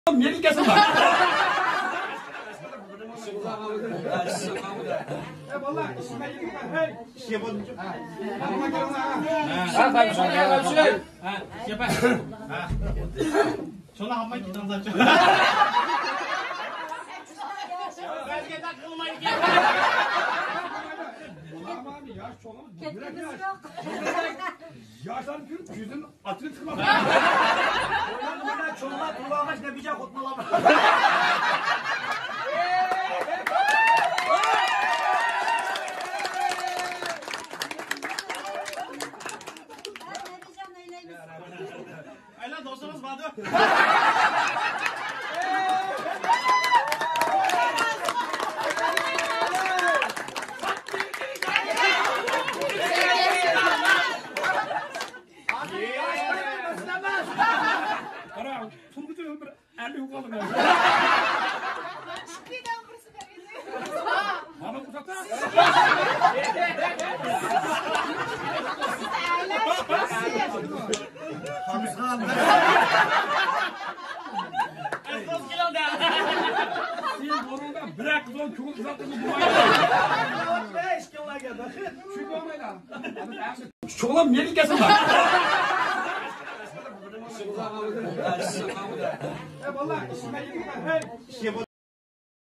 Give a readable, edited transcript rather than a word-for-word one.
Meni kesin bak. Vallahi işime gidin ben. Hey. Şey bozdum. Yanıma gelin ha. Tabii şöyle. Ha, yapar. Ha. Sonra hamma giden zaten. Belki takılmayı gel. Allah'ım abi yaş çoğalamaz. Yürek yaş. Yaşlar kürüp yüzün atını tıkmak. Oynadı çoğunlar kulağına ne bir cak otmalama. Ayla dostumuz vardı. Ara Turgut'un ömür 50 yukarı geldi. Bana uzatma. Hamzan. Estos kilo da. Sen borundan bırak zor çok uzattığını bulmayın. Ne işkiyorlar geldi? Çünkü olmayla. Çoğalam meni kesin bak. Vallahi işime gidin ben. Hey. Şey bozdum.